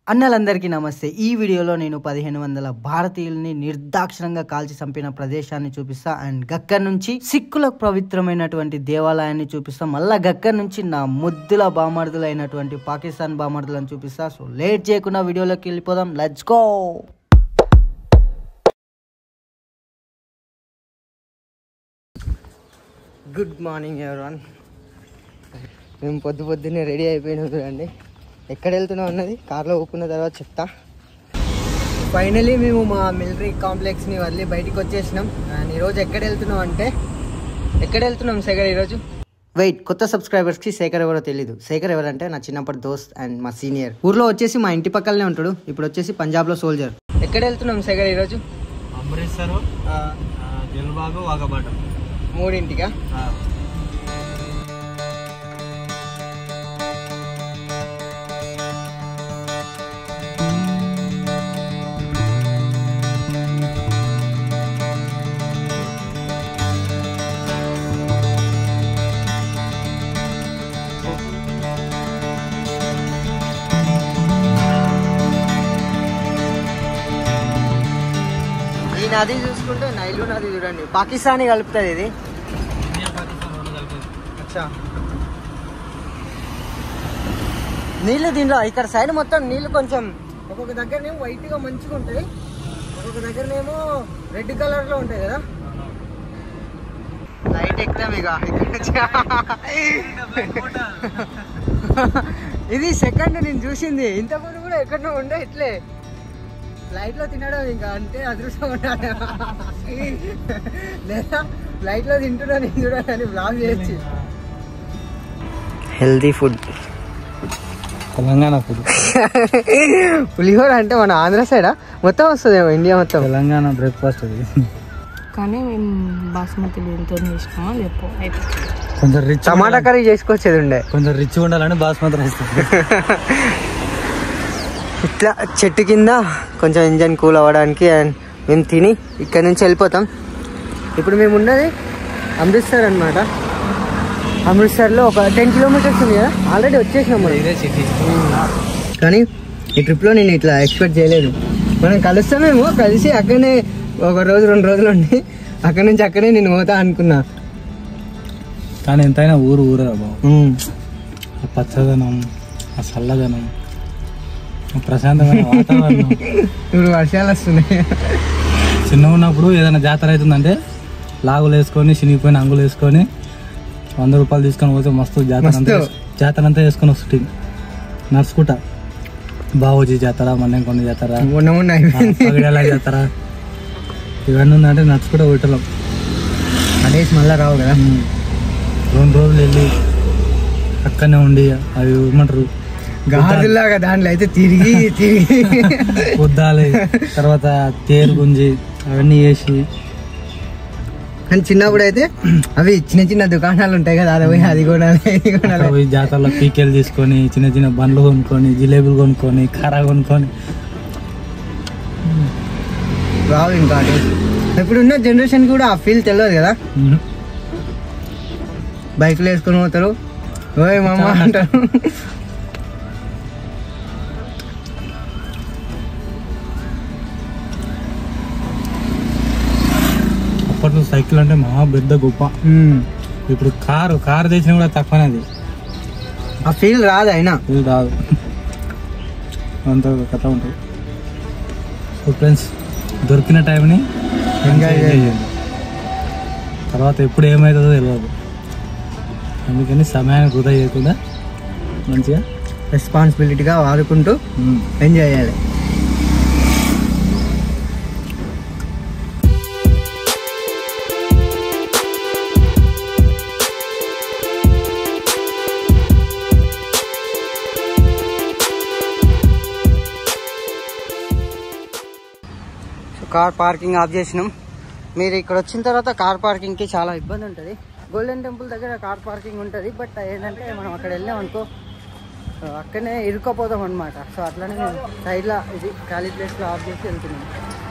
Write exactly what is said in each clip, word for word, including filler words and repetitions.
అన్నలందరికీ నమస్తే. ఈ వీడియోలో నేను పదిహేను వందల భారతీయుల్ని నిర్దాక్షిణంగా కాల్చి చంపిన ప్రదేశాన్ని చూపిస్తా అండ్ గక్కర్ నుంచి సిక్కులకు పవిత్రమైనటువంటి దేవాలయాన్ని చూపిస్తా. మళ్ళా గక్కర్ నుంచి నా ముద్దుల బామర్దులైనటువంటి పాకిస్తాన్ బామర్దులను చూపిస్తా. సో లేట్ చేయకుండా వీడియోలోకి వెళ్ళిపోదాం. Let's go. Good morning everyone. మేము పొద్దు పొద్దున్నే రెడీ అయిపోయినాం చూడండి. ఎక్కడ వెళ్తున్నాం అన్నది కార్లో ఊపుకున్న తర్వాత చెప్తా. ఫైనలీ మేము మా మిలిటరీ కాంప్లెక్స్ని వదిలి బయటికి వచ్చేసినాం. అండ్ ఈరోజు ఎక్కడ వెళ్తున్నాం అంటే ఎక్కడ వెళ్తున్నాం శేఖర్ ఈరోజు? వెయిట్, కొత్త సబ్స్క్రైబర్స్కి శేఖర్ ఎవరో తెలీదు. శేఖర్ ఎవరంటే నా చిన్నప్పటి దోస్త్ అండ్ మా సీనియర్. ఊర్లో వచ్చేసి మా ఇంటి పక్కనే ఉంటాడు. ఇప్పుడు వచ్చేసి పంజాబ్లో సోల్జర్. ఎక్కడ వెళ్తున్నాం శేఖర్ ఈరోజు? అమృత్సర్, దిల్బాగ్, వాఘాబార్డర్ మూడింటిగా. ఈ నది చూసుకుంటే నైలు నది చూడండి, పాకిస్తానీ కలుపుతుంది ఇది. అచ్చా, నీళ్ళు దీంట్లో ఇక్కడ సైడ్ మొత్తం నీళ్ళు కొంచెం ఒక్కొక్క దగ్గరనేమో వైట్గా మంచిగా ఉంటుంది, ఒక్కొక్క దగ్గరనేమో రెడ్ కలర్లో ఉంటాయి కదా. లైట్ ఎక్కుతాం ఇక ఇది సెకండ్ నేను చూసింది. ఇంతకుముందు కూడా ఎక్కడో ఉండే ఇట్లే ఫ్లైట్ లో తినడం ఇంకా అంటే అదృష్టం ఉండాలి, లేదా ఫ్లైట్ లో తింటున్నా నేను చూడాలని బ్లాగ్ చేయొచ్చు. Healthy food, Telangana food. పులిహోర అంటే మన ఆంధ్ర సైడా మొత్తం వస్తుందేమో, ఇండియా మొత్తం. తెలంగాణ బ్రేక్ఫాస్ట్ అది. కానీ మేము బాస్మతి బియ్యంతో చేసినామా లేపో అయితే కొంచెం రిచ్ టమాటా కర్రీ చేసుకొచ్చేది ఉండే. కొంచెం రిచ్ ఉండాలని బాస్మతి రైస్. ఇట్లా చెట్టు కింద కొంచెం ఇంజన్ కూల్ అవ్వడానికి అండ్ మేము తిని ఇక్కడ నుంచి వెళ్ళిపోతాం. ఇప్పుడు మేము ఉన్నది అమృత్సర్ అనమాట. అమృత్సర్లో ఒక టెన్ కిలోమీటర్స్ ఉంది కదా, ఆల్రెడీ వచ్చేసినాం మనం. ఇదే సిటీ. కానీ ఈ ట్రిప్లో నేను ఇట్లా ఎక్స్పెక్ట్ చేయలేదు. మనం కలుస్తామేమో, కలిసి అక్కడనే ఒక రోజు రెండు రోజులు ఉండి అక్కడి నుంచి అక్కడే నేను పోతా అనుకున్నా. కానీ ఎంతైనా ఊరు ఊరే బాబు. ఆ పచ్చదనం, ఆ చల్లదనం, ప్రశాంతమైన వాతావరణం. ఇప్పుడు వర్షాలు వస్తున్నాయి. చిన్నగా ఉన్నప్పుడు ఏదైనా జాతర అవుతుందంటే లాగులు వేసుకొని చినిగిపోయిన అంగులు వేసుకొని వంద రూపాయలు తీసుకొని పోతే మస్తు జాతర అంతా జాతర అంతా వేసుకొని వస్తుంది నడుచుకుంటా. బావోజీ జాతర, మన్నెంకొండ జాతర, పగిడేలా జాతర, ఇవన్నీ ఉందంటే నడుచుకుంటా పోయటం అనేసి మళ్ళీ రావు కదా. రెండు రోజులు వెళ్ళి అక్కడనే ఉండి అవి ఏమంటారు గాజులాగా దాంట్లో అయితే తిరిగి తిరిగి పొద్దాలి, తర్వాత తేరు గుంజి అవన్నీ వేసి. కానీ చిన్నప్పుడు అయితే అవి చిన్న చిన్న దుకాణాలు ఉంటాయి కదా, అది పోయి అది కొనాలి ఇది కొనాలి. పోయి జాతరలో పీకెలు తీసుకొని చిన్న చిన్న బండ్లు కొనుక్కొని జిలేబీలు కొనుక్కొని కారా కొనుక్కొని రావు. ఇంకా ఇప్పుడున్న జనరేషన్ కూడా ఆ ఫీల్ తెలియదు కదా. బైక్లు వేసుకొని పోతారు, ఓయ్ మామ అంటారు. అప్పట్లో సైకిల్ అంటే మహా పెద్ద గొప్ప. ఇప్పుడు కారు కారు తెచ్చినా కూడా తక్కువనేది, ఆ ఫీల్ రాదు. అయినా ఇది రాదు, అంత కథ ఉంటుంది. సో ఫ్రెండ్స్, దొరికిన టైంని ఎంజాయ్ చేయండి. తర్వాత ఎప్పుడు ఏమవుతుందో తెలియదు, అందుకని సమయాన్ని వృధా చేయకుండా మంచిగా రెస్పాన్సిబిలిటీగా వాడుకుంటూ ఎంజాయ్ చేయాలి. కార్ పార్కింగ్ ఆఫ్ చేసినాం. మీరు ఇక్కడ వచ్చిన తర్వాత కార్ పార్కింగ్కి చాలా ఇబ్బంది ఉంటుంది. గోల్డెన్ టెంపుల్ దగ్గర కార్ పార్కింగ్ ఉంటుంది, బట్ ఏంటంటే మనం అక్కడ వెళ్ళాం అనుకో అక్కడనే ఇరుక్కపోతాం అనమాట. సో అట్లనే మేము సైడ్లో ఇది ఖాళీ ప్లేస్లో ఆఫ్ చేసి వెళ్తున్నాం.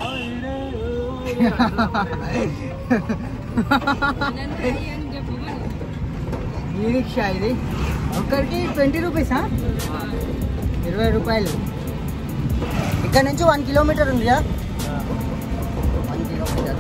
ఈ రిక్షా ఇది ఒక్కరికి ట్వంటీ రూపీసా, ఇరవై రూపాయలు. ఇక్కడ నుంచి వన్ కిలోమీటర్ ఉంది కదా, వన్ కిలోమీటర్.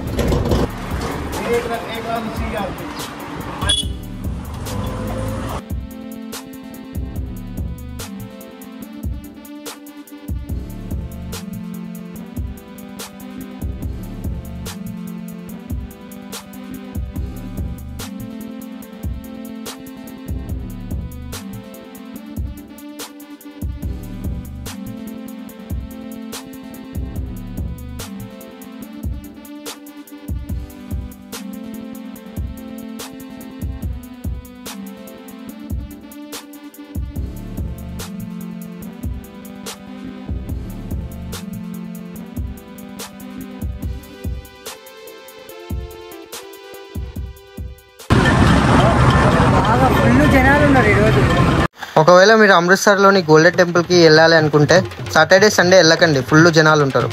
ఒకవేళ మీరు అమృత్సర్లోని గోల్డెన్ టెంపుల్కి వెళ్ళాలి అనుకుంటే సాటర్డే సండే వెళ్ళకండి, ఫుల్ జనాలు ఉంటారు.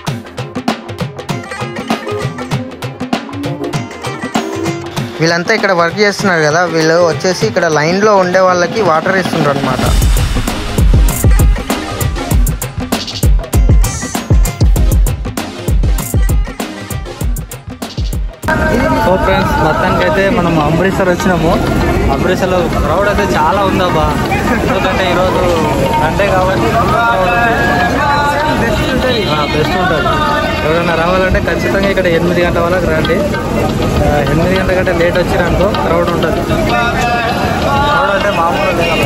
వీళ్ళంతా ఇక్కడ వర్క్ చేస్తున్నారు కదా, వీళ్ళు వచ్చేసి ఇక్కడ లైన్లో ఉండే వాళ్ళకి వాటర్ ఇస్తున్నారు అనమాట. సో ఫ్రెండ్స్, మొత్తానికి అయితే మనం అమృత్సర్ వచ్చినాము. అమృత్సర్లో క్రౌడ్ అయితే చాలా ఉందబ్బా, ఎందుకంటే ఈరోజు సండే కాబట్టి బెస్ట్ ఉంటుంది. ఎవరైనా రావాలంటే ఖచ్చితంగా ఇక్కడ ఎనిమిది గంటల వరకు రండి. ఎనిమిది గంటల కంటే లేట్ వచ్చిరనుకో క్రౌడ్ ఉంటుంది. క్రౌడ్ అంటే మామూలు లేదు.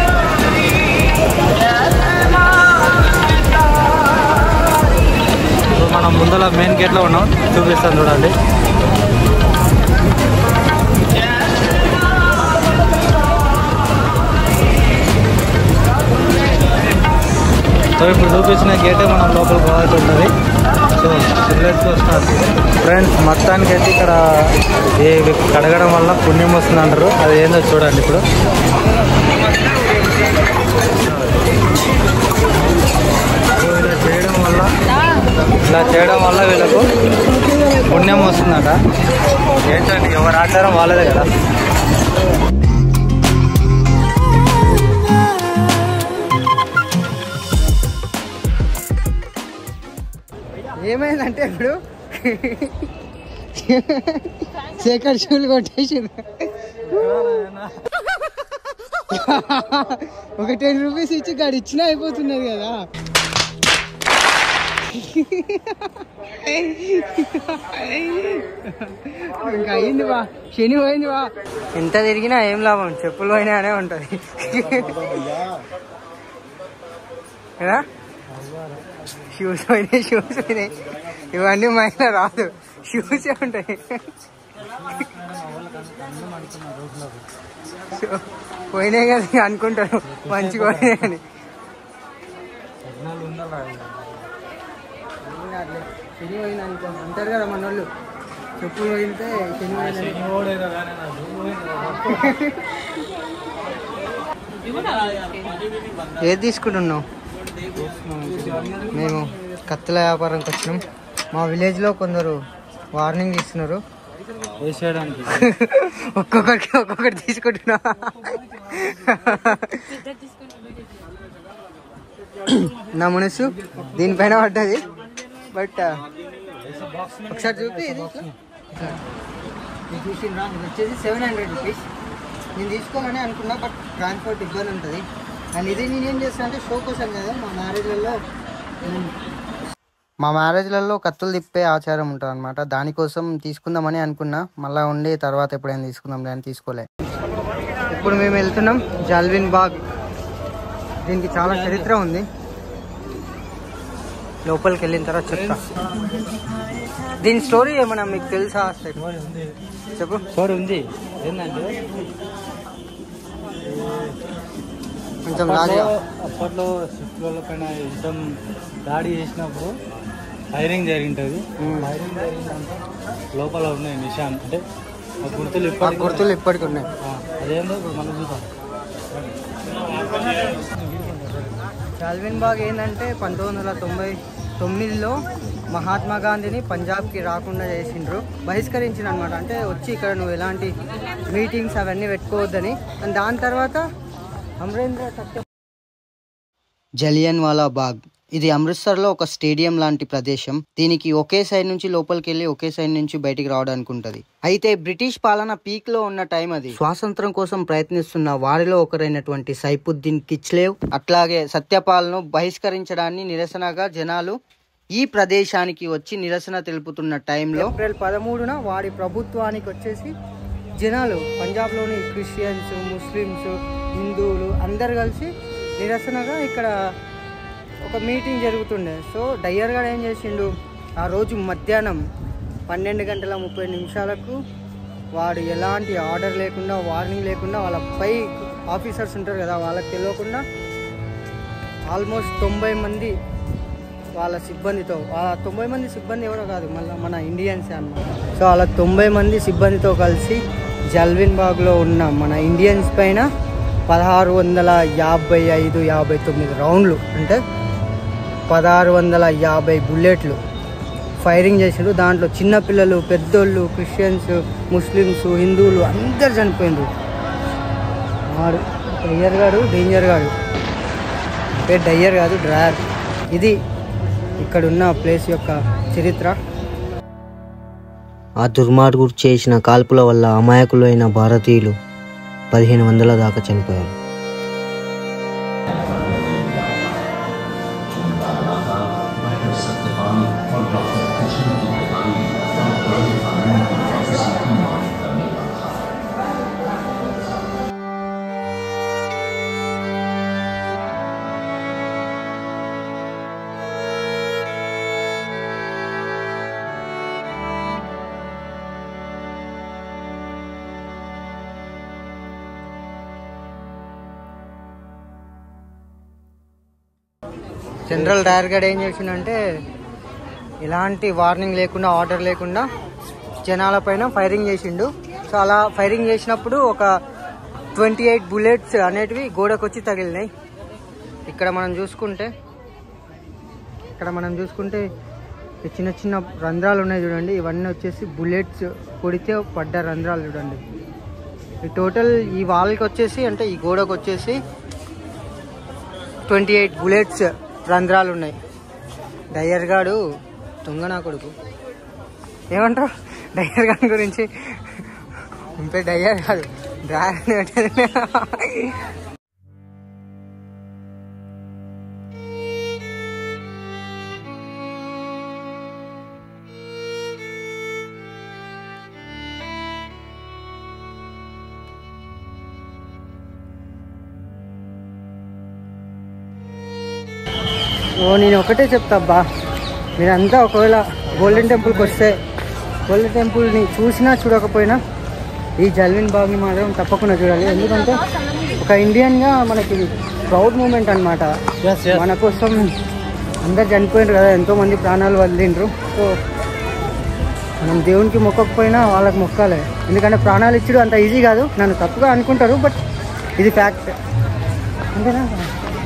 మనం ముందర మెయిన్ గేట్లో ఉన్నాం, చూపిస్తాను చూడండి. సో ఇప్పుడు చూపించిన గేటే మనం లోపలికి పోవాల్సి ఉంటుంది. So let's go start. Friends, మొత్తానికి అయితే ఇక్కడ ఏ కడగడం వల్ల పుణ్యం వస్తుంది అంటారు, అది ఏందో చూడండి. ఇప్పుడు ఇలా చేయడం వల్ల ఇలా చేయడం వల్ల వీళ్ళకు పుణ్యం వస్తుందట. ఏంటంటే ఎవరి ఆచారం వాళ్ళదే కదా. ఏమైందంటే ఇప్పుడు శేఖర్ షూలు కొట్టేసి ఒక టెన్ రూపీస్ ఇచ్చి గాడి ఇచ్చినా అయిపోతున్నది కదా. ఇంకా అయింది బా, శని పోయింది బా. ఎంత తిరిగినా ఏం లాభం, చెప్పులు పోయినా అనే ఉంటుంది కదా. షూస్ పోయినాయి, షూస్ పోయినాయి. ఇవన్నీ మైనా రాదు, షూసే ఉంటాయి. పోయినాయి కదా అనుకుంటారు మంచిగా పోయినాయి అని. శని పోయింది అనుకో అంటారు కదా మన వాళ్ళు, చెప్పులు పోయితే శని పోయింది. ఏది తీసుకుంటున్నావు? మేము కత్తుల వ్యాపారంకి వచ్చినాం. మా విలేజ్లో కొందరు వార్నింగ్ ఇస్తున్నారు, ఒక్కొక్కరికి ఒక్కొక్కటి తీసుకుంటున్నా. నా మనసు దీనిపైన పడ్డది, బట్ ఒకసారి చూపి. ఇది చూసిండ్రా, ఇది వచ్చేసి సెవెన్ హండ్రెడ్ రూపీస్. నేను తీసుకోవాలని అనుకున్నా, బట్ ట్రాన్స్పోర్ట్ ఇబ్బంది ఉంటుంది. అండ్ ఇది నేనేం చేస్తాను అంటే షో కోసం కదా, మా మ్యారేజ్లలో మా మ్యారేజ్లలో కత్తులు తిప్పే ఆచారం ఉంటుంది అనమాట. దానికోసం తీసుకుందామని అనుకున్నా, మళ్ళీ ఉండి తర్వాత ఎప్పుడైనా తీసుకుందాం అని తీసుకోలే. ఇప్పుడు మేము వెళ్తున్నాం జాల్విన్ బాగ్. దీనికి చాలా చరిత్ర ఉంది, లోపలికి వెళ్ళిన తర్వాత చెప్తా. దీని స్టోరీ ఏమన్నా మీకు తెలుసా? చెప్పు. స్టోరీ ఉంది. ఏంటంటే కొంచెం అప్పట్లో శత్రువుల పైన యుద్ధం దాడి చేసినప్పుడు ఫైరింగ్ జరిగింటుంది. ఫైరింగ్ జరిగినంత లోపల ఉన్నాయి నిషాన్, అంటే ఆ గుర్తులు ఇప్పటికి గుర్తులు ఇప్పటికి ఉన్నాయి. అదేందో ఇప్పుడు మనం చూద్దాం. జాల్విన్ బాగ్ ఏంటంటే పంతొమ్మిది వందల తొంభై తొమ్మిదిలో మహాత్మా గాంధీని పంజాబ్కి రాకుండా చేసిండ్రు, బహిష్కరించిన అనమాట. అంటే వచ్చి ఇక్కడ నువ్వు ఎలాంటి మీటింగ్స్ అవన్నీ పెట్టుకోవద్దని. అండ్ దాని తర్వాత అమరేంద్ర సత్య జలియన్ వాలా బాగ్ ఇది అమృత్సర్లో ఒక స్టేడియం లాంటి ప్రదేశం. దీనికి ఒకే సైడ్ నుంచి లోపలికి వెళ్ళి ఒకే సైడ్ నుంచి బయటికి రావడానికి ఉంటది. అయితే బ్రిటిష్ పాలన పీక్ లో ఉన్న టైం అది. స్వాతంత్రం కోసం ప్రయత్నిస్తున్న వారిలో ఒకరైనటువంటి సైఫుద్దీన్ కిచ్లేవ్ అట్లాగే సత్యపాల్ను బహిష్కరించడాన్ని నిరసనగా జనాలు ఈ ప్రదేశానికి వచ్చి నిరసన తెలుపుతున్న టైంలో ఏప్రిల్ పదమూడున వాడి ప్రభుత్వానికి వచ్చేసి జనాలు పంజాబ్లోని క్రిస్టియన్స్, ముస్లిమ్స్, హిందువులు అందరు కలిసి నిరసనగా ఇక్కడ ఒక మీటింగ్ జరుగుతుండే. సో డయ్యర్ గారు ఏం చేసిండు, ఆ రోజు మధ్యాహ్నం పన్నెండు గంటల ముప్పై నిమిషాలకు వాడు ఎలాంటి ఆర్డర్ లేకుండా, వార్నింగ్ లేకుండా, వాళ్ళ పై ఆఫీసర్స్ ఉంటారు కదా వాళ్ళకి తెలియకుండా ఆల్మోస్ట్ తొంభై మంది వాళ్ళ సిబ్బందితో, ఆ తొంభై మంది సిబ్బంది ఎవరో కాదు మళ్ళీ మన ఇండియన్సే అన్నమాట. సో అలా తొంభై మంది సిబ్బందితో కలిసి జల్విన్ బాగ్లో ఉన్న మన ఇండియన్స్ పైన పదహారు వందల యాభై ఐదు యాభై తొమ్మిది రౌండ్లు అంటే పదహారు వందల యాభై బుల్లెట్లు ఫైరింగ్ చేసారు. దాంట్లో చిన్నపిల్లలు, పెద్దోళ్ళు, క్రిస్టియన్స్, ముస్లిమ్స్, హిందువులు అందరు చనిపోయిండ్రు. వాడు డయ్యర్ గాడు డేంజర్ గాడు పేరు డయ్యర్ కాదు డ్రాయర్. ఇది ఇక్కడున్న ప్లేస్ యొక్క చరిత్ర. ఆ దుర్మార్గుడు చేసిన కాల్పుల వల్ల అమాయకులైన భారతీయులు పదిహేను వందల దాకా చనిపోయారు. జనరల్ డయర్ గారు ఏం చేసిండంటే ఎలాంటి వార్నింగ్ లేకుండా, ఆర్డర్ లేకుండా జనాల పైన ఫైరింగ్ చేసిండు. సో అలా ఫైరింగ్ చేసినప్పుడు ఒక ట్వంటీ ఎయిట్ బుల్లెట్స్ అనేటివి గోడకు వచ్చి తగిలినాయి. ఇక్కడ మనం చూసుకుంటే ఇక్కడ మనం చూసుకుంటే చిన్న చిన్న రంధ్రాలు ఉన్నాయి చూడండి. ఇవన్నీ వచ్చేసి బుల్లెట్స్ కొడితే పడ్డ రంధ్రాలు చూడండి. ఈ టోటల్ ఈ వాల్కి వచ్చేసి అంటే ఈ గోడకు వచ్చేసి ట్వంటీ ఎయిట్ బుల్లెట్స్ రంధ్రాలు ఉన్నాయి. డయ్యర్ గాడు దొంగ నా కొడుకు. ఏమంటారు డయ్యర్ గారి గురించి? ఇంపే డయ్యర్ కాదు డ్రాయర్. ఓ నేను ఒకటే చెప్తా అబ్బా, మీరంతా ఒకవేళ గోల్డెన్ టెంపుల్కి వస్తే గోల్డెన్ టెంపుల్ని చూసినా చూడకపోయినా ఈ జల్విన్ బాగ్ని మాత్రం తప్పకుండా చూడాలి. ఎందుకంటే ఒక ఇండియన్గా మనకి ప్రౌడ్ మూమెంట్ అనమాట. మన కోసం అందరు చనిపోయినారు కదా, ఎంతోమంది ప్రాణాలు వదిలిండ్రు. సో మనం దేవునికి మొక్కకపోయినా వాళ్ళకి మొక్కాలి. ఎందుకంటే ప్రాణాలు ఇచ్చుడు అంత ఈజీ కాదు. నన్ను తప్పుగా అనుకుంటారు, బట్ ఇది ఫ్యాక్ట్. అంతేనా?